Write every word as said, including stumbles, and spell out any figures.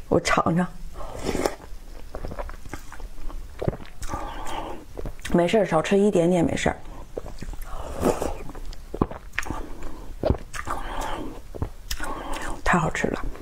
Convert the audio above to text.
我尝尝。没事，少吃一点点没事。太好吃了。